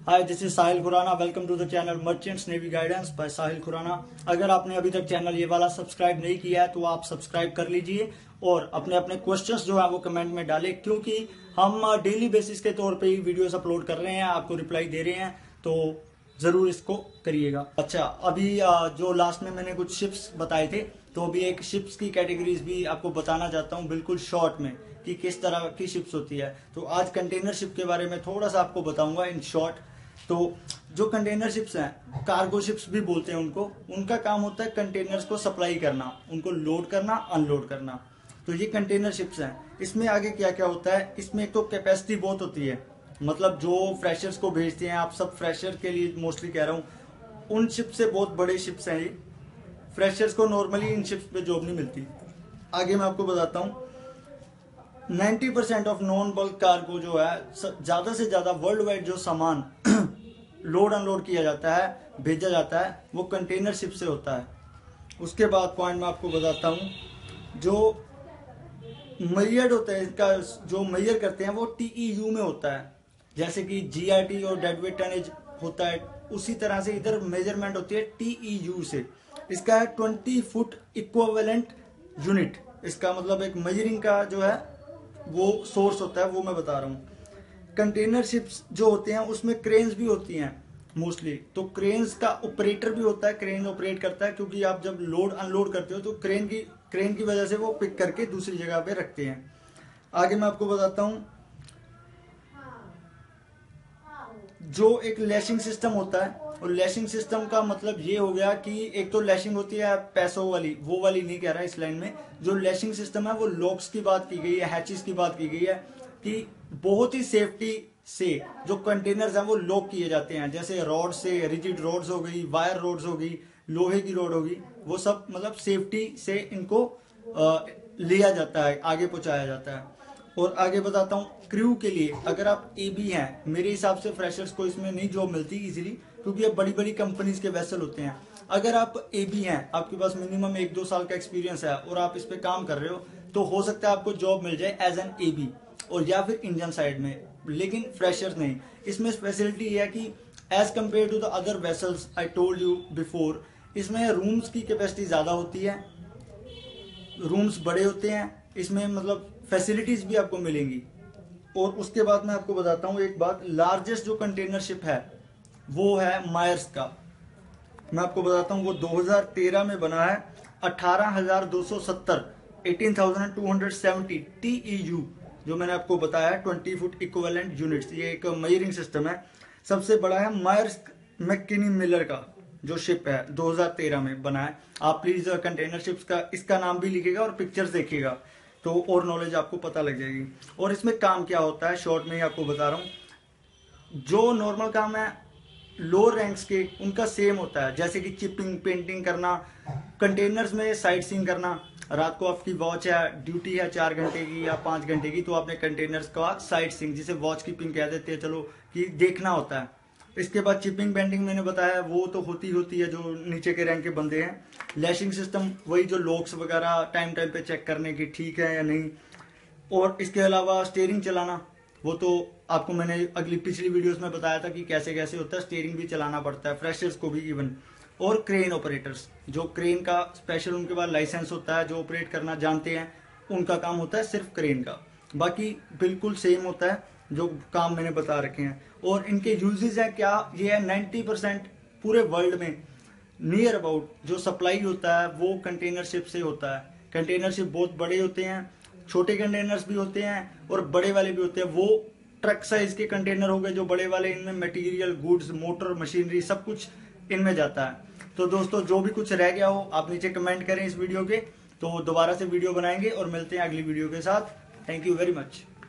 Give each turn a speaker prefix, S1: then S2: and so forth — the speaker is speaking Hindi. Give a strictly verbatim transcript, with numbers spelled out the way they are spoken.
S1: Hi, this is Sahil Khurana. Welcome to the channel merchants navy guidance by Sahil Khurana. अगर आपने अभी तक चैनल ये वाला सब्सक्राइब नहीं किया है तो आप सब्सक्राइब कर लीजिए और अपने अपने क्वेश्चंस जो है वो कमेंट में डालें, क्योंकि हम डेली बेसिस के तौर पे ही वीडियोस अपलोड कर रहे हैं, आपको रिप्लाई दे रहे हैं, तो जरूर इसको करिएगा। अच्छा, अभी जो लास्ट में मैंने कुछ शिप्स बताए थे, तो अभी एक शिप्स की कैटेगरीज भी आपको बताना चाहता हूँ बिल्कुल शॉर्ट में कि किस तरह की शिप्स होती है। तो आज कंटेनर शिप के बारे में थोड़ा सा आपको बताऊंगा इन शॉर्ट। तो जो कंटेनर शिप्स हैं, कार्गो शिप्स भी बोलते हैं उनको, उनका काम होता है कंटेनर्स को सप्लाई करना, उनको लोड करना, अनलोड करना। तो ये कंटेनर शिप्स हैं। इसमें आगे क्या क्या होता है, इसमें एक तो कैपेसिटी बहुत होती है, मतलब जो फ्रेशर्स को भेजते हैं, आप सब फ्रेशर के लिए मोस्टली कह रहा हूँ, उन शिप से बहुत बड़े शिप्स हैं ये। फ्रेशर्स को नॉर्मली इन शिप्स पे जॉब नहीं मिलती। आगे मैं आपको बताता हूँ, नब्बे percent of non bulk cargo जो है, ज्यादा से ज्यादा वर्ल्ड वाइड जो सामान लोड अनलोड किया जाता है, भेजा जाता है, वो कंटेनर शिप से होता है। उसके बाद पॉइंट मैं आपको बताता हूँ, जो मैयर्ड होता है, इसका जो मैयर करते हैं वो टीईयू में होता है। जैसे कि जीआरटी और डेडवेट टनेज होता है, उसी तरह से इधर मेजरमेंट होती है टीईयू से। इसका है ट्वेंटी फुट इक्विवेलेंट यूनिट। इसका मतलब एक मेजरिंग का जो है वो सोर्स होता है, वो मैं बता रहा हूँ। कंटेनर शिप्स जो होते हैं उसमें क्रेन्स भी होती हैं मोस्टली, तो क्रेन्स का ऑपरेटर भी होता है, क्रेन ऑपरेट करता है, क्योंकि आप जब लोड अनलोड करते हो तो क्रेन की क्रेन की वजह से वो पिक करके दूसरी जगह पे रखते हैं। आगे मैं आपको बताता हूँ, जो एक लैशिंग सिस्टम होता है, और लैशिंग सिस्टम का मतलब ये हो गया कि एक तो लैशिंग होती है पैसों वाली, वो वाली नहीं कह रहा इस लाइन में। जो लैशिंग सिस्टम है वो लॉक्स की बात की गई है, हैचेस की बात की गई है, कि बहुत ही सेफ्टी से जो कंटेनर्स हैं वो लॉक किए जाते हैं। जैसे रॉड से, रिजिड रॉड्स हो गई, वायर रॉड्स हो गई, लोहे की रॉड होगी, वो सब मतलब सेफ्टी से इनको आ, लिया जाता है, आगे पहुंचाया जाता है। और आगे बताता हूँ, क्रू के लिए अगर आप ए बी हैं, मेरे हिसाब से फ्रेशर्स को इसमें नहीं जॉब मिलती इजीली, क्योंकि ये बड़ी बड़ी कंपनीज के वेसल होते हैं। अगर आप ए बी हैं, आपके पास मिनिमम एक दो साल का एक्सपीरियंस है और आप इस पे काम कर रहे हो, तो हो सकता है आपको जॉब मिल जाए एज एन ए बी और या फिर इंजन साइड में, लेकिन फ्रेशर्स नहीं। इसमें स्पेशलिटी ये है कि as compared to the other vessels I told you before, इसमें रूम्स की कैपेसिटी ज्यादा होती है, रूम्स बड़े होते हैं, इसमें मतलब फैसिलिटीज भी आपको मिलेंगी। और उसके बाद मैं आपको बताता हूँ एक बात, लार्जेस्ट जो कंटेनर शिप है वो है मायर्स का। मैं आपको बताता हूँ, वो दो हज़ार तेरह में बना है, अठारह हजार दो सौ सत्तर, अठारह हजार दो सौ सत्तर टीईयू, जो मैंने आपको बताया ट्वेंटी फुट इक्विवेलेंट यूनिट्स। ये एक मेजरिंग सिस्टम है। सबसे बड़ा है मायर्स मैकिनी मिलर का जो शिप है, दो हज़ार तेरह में बना है। आप प्लीज कंटेनर शिप्स का इसका नाम भी लिखिएगा और पिक्चर्स देखिएगा, तो और नॉलेज आपको पता लग जाएगी। और इसमें काम क्या होता है शॉर्ट में ही आपको बता रहा हूँ। जो नॉर्मल काम है लोअर रैंक्स के, उनका सेम होता है, जैसे कि चिपिंग, पेंटिंग करना, कंटेनर्स में साइट सीइंग करना। रात को आपकी वॉच है, ड्यूटी है चार घंटे की या पांच घंटे की, तो आपने कंटेनर्स का साइट सीइंग, जिसे वॉच कीपिंग कह देते हैं, चलो, कि देखना होता है। इसके बाद चिपिंग, पेंटिंग मैंने बताया, वो तो होती होती है जो नीचे के रैंक के बंदे हैं। लैशिंग सिस्टम वही, जो लॉक्स वगैरह टाइम टाइम पे चेक करने की ठीक है या नहीं। और इसके अलावा स्टीयरिंग चलाना, वो तो आपको मैंने अगली पिछली वीडियोस में बताया था कि कैसे कैसे होता है, स्टीयरिंग भी चलाना पड़ता है फ्रेशर्स को भी इवन। और क्रेन ऑपरेटर्स, जो क्रेन का स्पेशल उनके पास लाइसेंस होता है, जो ऑपरेट करना जानते हैं, उनका काम होता है सिर्फ क्रेन का। बाकी बिल्कुल सेम होता है जो काम मैंने बता रखे हैं। और इनके यूजेस है क्या, ये है नाइन्टी परसेंट पूरे वर्ल्ड में नियर अबाउट जो सप्लाई होता है वो कंटेनर शिप से होता है। कंटेनर शिप बहुत बड़े होते हैं, छोटे कंटेनर्स भी होते हैं और बड़े वाले भी होते हैं। वो ट्रक साइज के कंटेनर हो गए जो बड़े वाले, इनमें मटेरियल, गुड्स, मोटर, मशीनरी सब कुछ इनमें जाता है। तो दोस्तों, जो भी कुछ रह गया हो आप नीचे कमेंट करें इस वीडियो के, तो दोबारा से वीडियो बनाएंगे और मिलते हैं अगली वीडियो के साथ। Thank you very much.